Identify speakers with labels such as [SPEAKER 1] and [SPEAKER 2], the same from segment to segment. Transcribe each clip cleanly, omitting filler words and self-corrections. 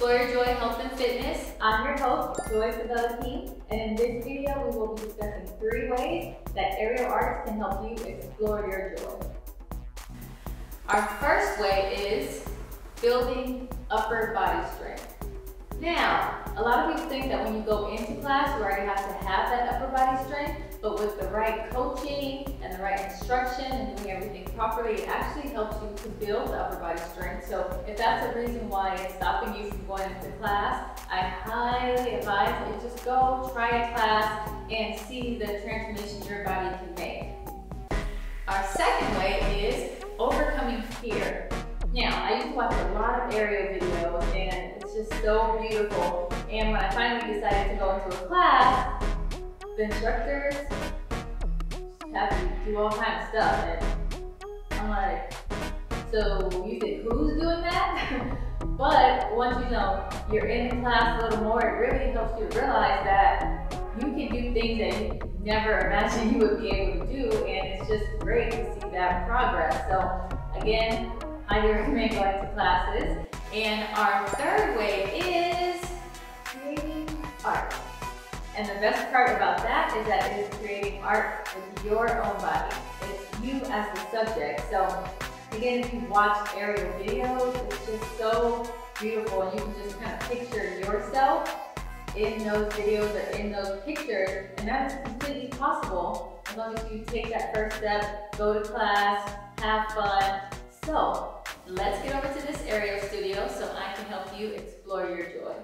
[SPEAKER 1] Explore Your Joy Health and Fitness. I'm your host, Sevella King, and in this video we will be discussing 3 ways that aerial arts can help you explore your joy. Our first way is building upper body strength. Now, a lot of people think that when you go into class, you already have to have that upper body strength, but with the right coaching and the right instruction and doing everything properly, it actually helps you to build the upper body strength. So if that's a reason why it's stopping you from going into class, I highly advise that you just go try a class and see the transformation your body can make. Our second way is overcoming fear. Now, I used to watch a lot of aerial videos and it's just so beautiful. And when I finally decided to go into a class, the instructors have you do all kinds of stuff. And I'm like, so you think who's doing that? But once you know you're in the class a little more, it really helps you realize that you can do things that you never imagined you would be able to do. And it's just great to see that progress. So again, highly recommend going to classes. And our third way is creating art. And the best part about that is that it is creating art with your own body. It's you as the subject. So again, if you watch aerial videos, it's just so beautiful. And you can just kind of picture yourself in those videos or in those pictures. And that is completely possible as long as you take that first step, go to class, have fun. So let's get over to this aerial studio so I can help you explore your joy.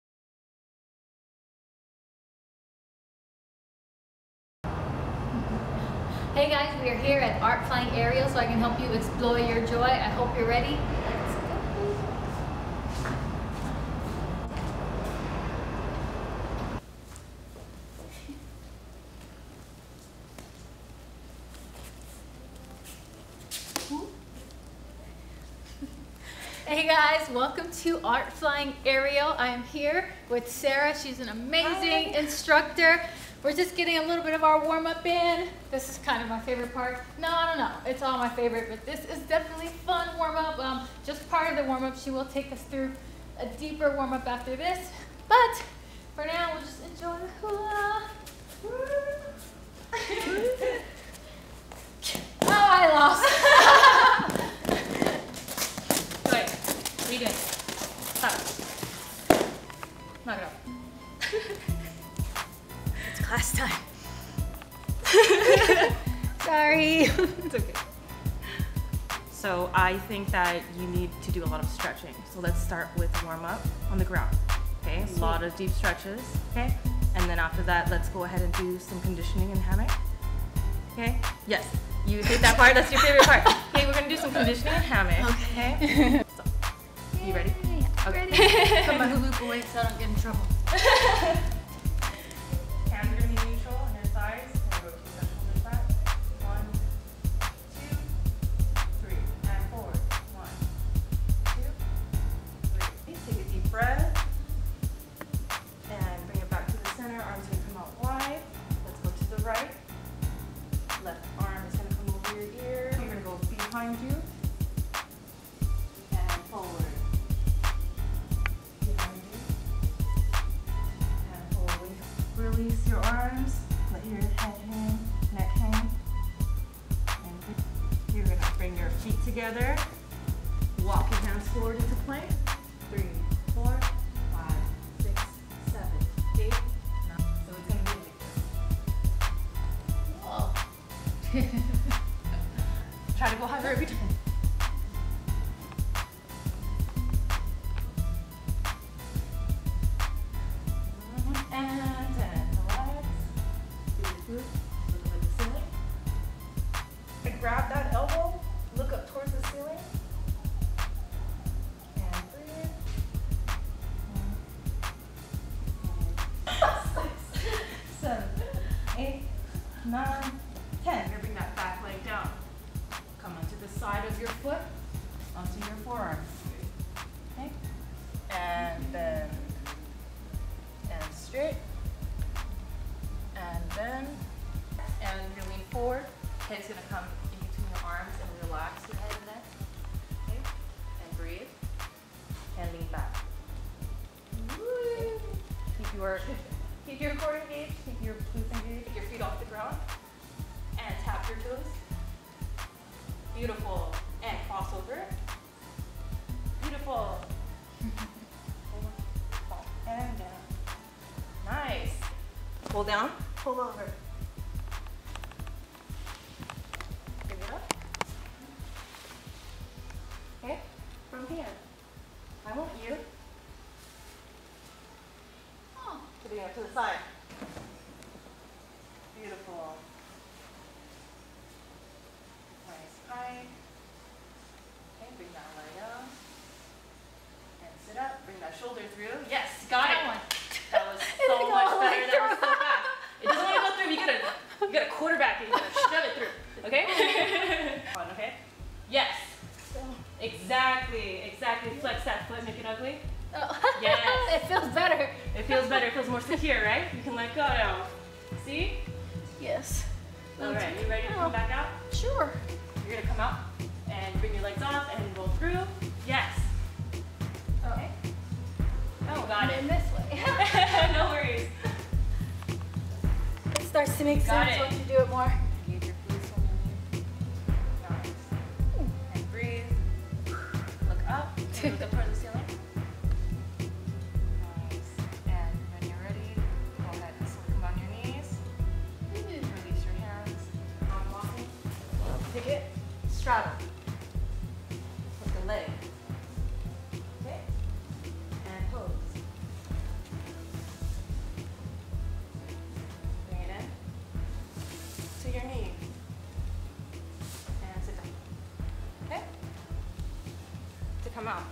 [SPEAKER 1] Hey guys, we are here at Art Flying Aerial so I can help you explore your joy. I hope you're ready. Let's go. Hey guys, welcome to Art Flying Aerial. I am here with Sara. She's an amazing instructor. We're just getting a little bit of our warm-up in. This is kind of my favorite part. No, I don't know. It's all my favorite, but this is definitely fun warm-up. Just part of the warm-up. She will take us through a deeper warm-up after this. But for now, we'll just enjoy the hula. Oh, I lost. Wait, read it. Stop. Knock it off. Class time. Sorry. It's okay.
[SPEAKER 2] So I think that you need to do a lot of stretching. So let's start with warm up on the ground. Okay, a lot of deep stretches. Okay, and then after that, let's go ahead and do some conditioning in hammock. Okay. Yes, you hate that part. That's your favorite part. Okay, we're gonna do some conditioning in hammock. Okay. So, you ready?
[SPEAKER 1] Yeah.
[SPEAKER 2] Okay.
[SPEAKER 1] Ready. Put my hula away so I don't get in trouble.
[SPEAKER 2] Hands are going to be neutral on your thighs. We're going to go 2 steps to the front. 1, 2, 3. And forward. 1, 2, 3. Take a deep breath. And bring it back to the center. Arms are going to come out wide. Let's go to the right. Left arm is going to come over your ear. You're going to go behind you. And forward. Behind you. And forward. Release your arms, let your head hang, neck hang. And you're gonna bring your feet together. Walk your hands forward into plank. 3, 4, 5, 6, 7, 8, 9. So it's gonna be like this. Whoa. Try to go higher every time. Grab that elbow, look up towards the ceiling, and breathe. 6, 7, 8, 9, 10. You're gonna bring that back leg down. Come onto the side of your foot, onto your forearms. Okay? And bend. And straight. And bend. And you're gonna lean forward. Head's gonna come in between your arms and relax your head and neck. Okay? And breathe. And lean back. keep your core engaged, keep your glutes engaged, keep your feet off the ground, and tap your toes. Beautiful. And crossover. Beautiful. And down. Nice. Pull down, pull over. Bring it up. Okay, from here, I want you to bring it up to the side. Beautiful. Nice height. Okay, bring that leg up. And sit up, bring that shoulder through. Yes, got it. That was so much better. That was so fast. It doesn't want to go through. You gotta quarterback it. You gotta shove it through. Okay? On, okay? Yes. Exactly. Flex that foot, make it ugly.
[SPEAKER 1] Oh.
[SPEAKER 2] Yes.
[SPEAKER 1] It feels better.
[SPEAKER 2] It feels better. It feels more secure, right? You can let go now. See?
[SPEAKER 1] Yes.
[SPEAKER 2] All right. You ready to come back out?
[SPEAKER 1] Sure.
[SPEAKER 2] You're gonna come out and bring your legs off and roll through. Yes. Okay. Oh, got it.
[SPEAKER 1] This way.
[SPEAKER 2] No worries.
[SPEAKER 1] It starts to make sense once you do it more.
[SPEAKER 2] Engage your glutes when you leave. Nice. And breathe. Look up. And look up towards the ceiling. Nice. And when you're ready, go ahead and slowly come on your knees. Release your hands. Arm walking. Pick it. Straddle. With the leg. Okay. And pose. Bring it in to your knee. And sit down. Okay? To come out.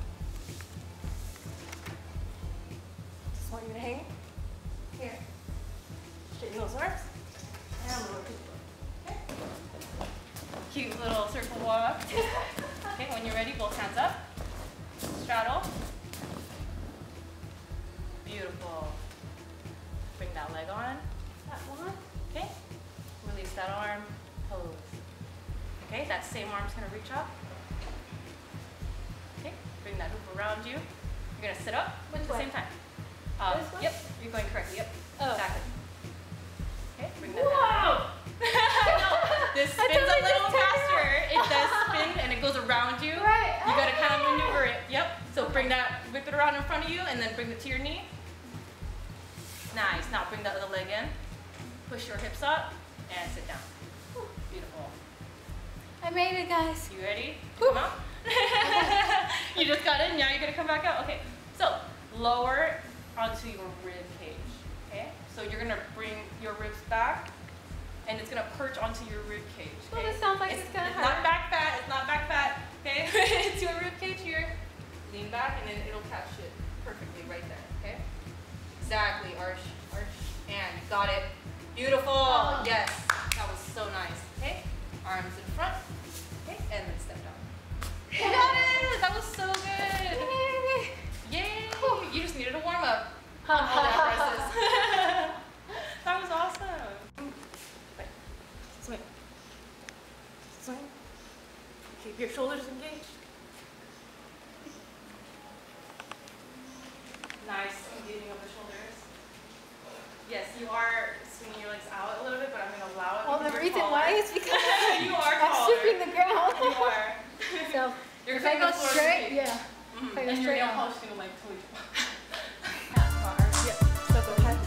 [SPEAKER 2] Just want you to hang here. Straighten those arms. And lower the foot. Okay? Cute little circle walk. Okay, when you're ready, both hands up. Straddle. Beautiful. Bring that leg on. That one. Okay. Release that arm. Pose. Okay, that same arm's gonna reach up. Okay, bring that hoop around you. You're gonna sit up at the same time.
[SPEAKER 1] This one?
[SPEAKER 2] Yep, you're going correctly. Yep.
[SPEAKER 1] Oh.
[SPEAKER 2] Exactly. Okay, bring that
[SPEAKER 1] Whoa!
[SPEAKER 2] no, this spins a little faster. It does spin and it goes around you.
[SPEAKER 1] Right.
[SPEAKER 2] You gotta kind of maneuver it. Yep. So bring that, whip it around in front of you and then bring it to your knee. Nice. Now bring that other leg in. Push your hips up and sit down. Beautiful.
[SPEAKER 1] I made it, guys.
[SPEAKER 2] You ready? Come out. You just got in. Now you're gonna come back out. Okay. So lower onto your rib cage. Okay. So you're gonna bring your ribs back, and it's gonna perch onto your rib cage. Okay?
[SPEAKER 1] Well, this sounds like it's gonna
[SPEAKER 2] It's
[SPEAKER 1] hurt.
[SPEAKER 2] not back fat. It's not back fat. Okay. It's your rib cage here. Lean back, and then it'll catch it perfectly right there. Okay. Exactly. Arch, and you got it. Beautiful.
[SPEAKER 1] Oh.
[SPEAKER 2] Yes. That was so nice. Okay. Arms in front. Okay. And then step down. You got it. That was so good. Yay. You just needed a warm up. All that presses. That was awesome. Wait. Swing. Swing. Keep your shoulders engaged. Nice engaging of the shoulders. Yes, you are swinging your legs out a little bit, but I'm going to allow it.
[SPEAKER 1] Well, the reason why is because
[SPEAKER 2] you are
[SPEAKER 1] I'm
[SPEAKER 2] taller.
[SPEAKER 1] stripping the ground.
[SPEAKER 2] You are.
[SPEAKER 1] So
[SPEAKER 2] You're
[SPEAKER 1] if I go straight, yeah.
[SPEAKER 2] Mm-hmm.
[SPEAKER 1] If I go
[SPEAKER 2] And your
[SPEAKER 1] straight
[SPEAKER 2] nail
[SPEAKER 1] on.
[SPEAKER 2] polish is going to like totally.
[SPEAKER 1] Yep. So go ahead.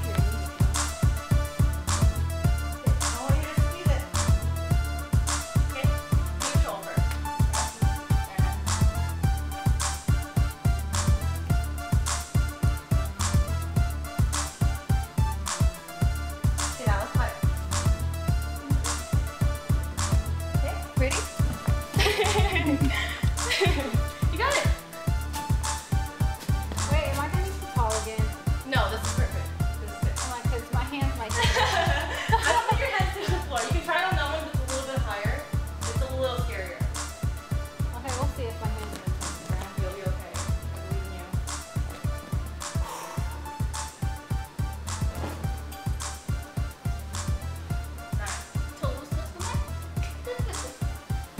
[SPEAKER 2] I want you to squeeze it. Okay, neutral first. See, that was hard. Okay,
[SPEAKER 1] Ready?
[SPEAKER 2] you got it.
[SPEAKER 1] Wait, am I gonna be too tall again?
[SPEAKER 2] No, this is perfect. This is good.
[SPEAKER 1] Because my hands might.
[SPEAKER 2] Let's put your hands to the floor. You can try it on that one, but it's a little bit higher. It's a little scarier.
[SPEAKER 1] Okay, we'll see if my hands are touching the ground.
[SPEAKER 2] You'll be okay. I believe in you. Nice. Toes to the mat.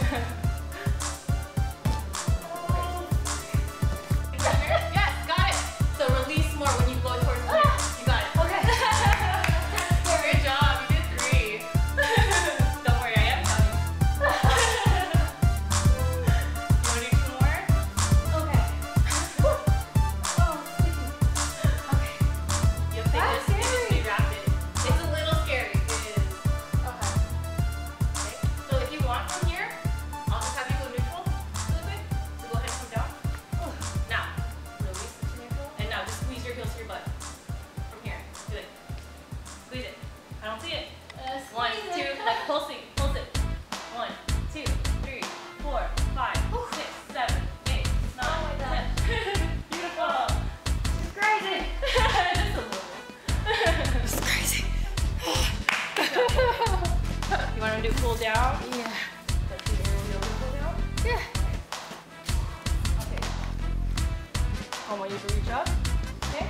[SPEAKER 2] Yes, got it. So release more when you go towards the mirror. You got it. Okay. Good job. You did 3. Don't worry, I am counting. You want to do 2 more?
[SPEAKER 1] Okay. Oh, sticky. Okay.
[SPEAKER 2] You think this needs to be rapid. It's a little scary. It is.
[SPEAKER 1] Okay.
[SPEAKER 2] Okay. So if you want from here, I'll just have you go neutral really quick. So go ahead and come down. Now, release it to neutral. And now just squeeze your heels to your butt. From here. Good. Squeeze it. I don't see it. 1, 2, like pulse it. Pulse it. 1, 2, 3, 4, 5, 6, 7, 8, 9, 10. Beautiful.
[SPEAKER 1] It's crazy.
[SPEAKER 2] Just a little.
[SPEAKER 1] It's crazy.
[SPEAKER 2] You want to do cool down?
[SPEAKER 1] Yeah.
[SPEAKER 2] Let's see your wheel cool down.
[SPEAKER 1] Yeah.
[SPEAKER 2] Okay. I want you to reach up. Okay.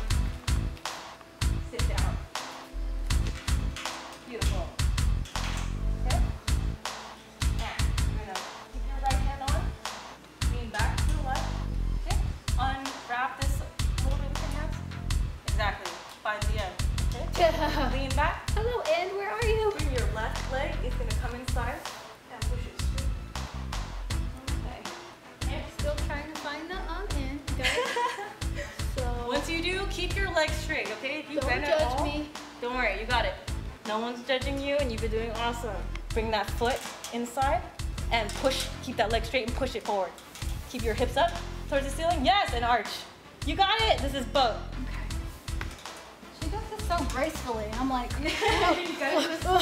[SPEAKER 2] Sit down. Beautiful. Okay. And you're gonna keep your right hand on. Lean back to the left. Okay. Unwrap this a little bit with your hands. Exactly. By the end. Okay. Lean back.
[SPEAKER 1] Hello, Ed. Where are you?
[SPEAKER 2] Bring your left leg is gonna come inside and push it straight. Okay. Okay.
[SPEAKER 1] Still trying to find the end, guys. So
[SPEAKER 2] Once you do, keep your legs straight, okay? If you
[SPEAKER 1] don't
[SPEAKER 2] bend at
[SPEAKER 1] judge
[SPEAKER 2] all,
[SPEAKER 1] me.
[SPEAKER 2] don't worry, you got it. No one's judging you and you've been doing awesome. Bring that foot inside and push, keep that leg straight and push it forward. Keep your hips up towards the ceiling. Yes, and arch. You got it. This is boat.
[SPEAKER 1] She does this so gracefully. I'm like,
[SPEAKER 2] You gotta do it slow.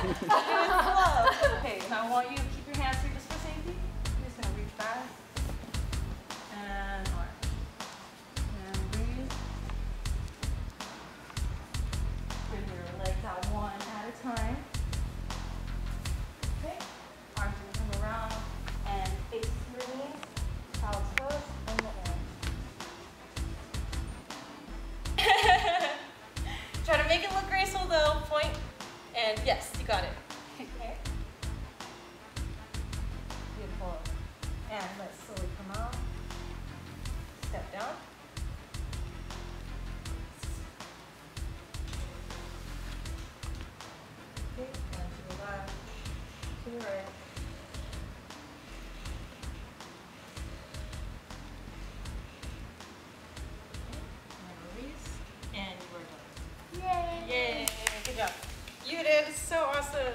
[SPEAKER 2] Okay, now I want you to keep your hands here just for safety. You're just gonna reach back and arch. And breathe. Bring your legs out one at a time. Okay, arms will come around and face your knees, child's pose, and the end. Try to make it look graceful though. Point, and yes, you got it. Okay. Beautiful. And let's slowly come out. Step down. Okay, and to the left, to the right. And release, and we're done.
[SPEAKER 1] yay.
[SPEAKER 2] Yay! Good job. You did so awesome.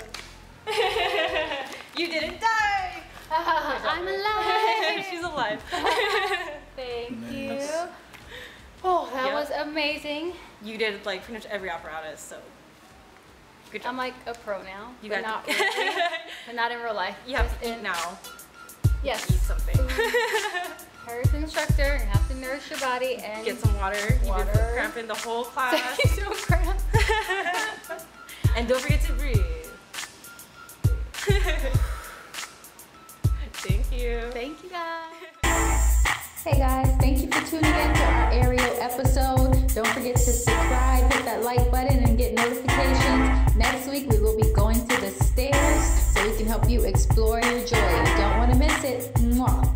[SPEAKER 2] You didn't die.
[SPEAKER 1] I'm alive.
[SPEAKER 2] She's alive.
[SPEAKER 1] Thank
[SPEAKER 3] Nice.
[SPEAKER 1] you. Oh, that
[SPEAKER 2] Yep.
[SPEAKER 1] was amazing.
[SPEAKER 2] You did like pretty much every apparatus, so good job.
[SPEAKER 1] I'm like a pro now.
[SPEAKER 2] You
[SPEAKER 1] but
[SPEAKER 2] got
[SPEAKER 1] not really, but not in real life.
[SPEAKER 2] You have
[SPEAKER 1] Just
[SPEAKER 2] to eat
[SPEAKER 1] in-
[SPEAKER 2] now.
[SPEAKER 1] Yes.
[SPEAKER 2] Eat something.
[SPEAKER 1] Her as an instructor, you have to nourish your body and
[SPEAKER 2] Get some water. You've been
[SPEAKER 1] Water.
[SPEAKER 2] cramping the whole class.
[SPEAKER 1] so cramp.
[SPEAKER 2] And don't forget to breathe. Thank you.
[SPEAKER 1] Thank you guys. Hey guys, thank you for tuning in to our aerial episode. Don't forget to subscribe, hit that like button, and get notifications. Next week we will be going to the stairs so we can help you explore your joy. You don't want to miss it. Mwah.